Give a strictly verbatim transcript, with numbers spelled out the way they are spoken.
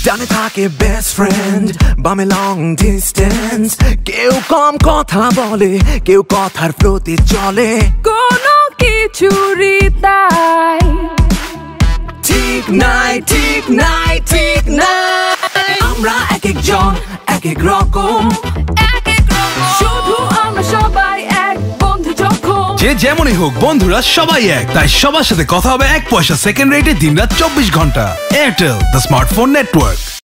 ডানে থাকে best friend বামে লং ডিস্টেন্স, কেউ কম কথা বলে কেউ কথার প্রতি চলে, কোনো কিছুরই তাই ঠিক নাই ঠিক নাই ঠিক নাই। আমরা এক একজন এক এক রকম, শুধু আমরা সবাই এক বন্ধু যখন। যে যেমনই হোক বন্ধুরা সবাই এক, তাই সবার সাথে কথা হবে এক পয়সা সেকেন্ড রেটে দিনরাত চব্বিশ ঘন্টা। Airtel, the smartphone network.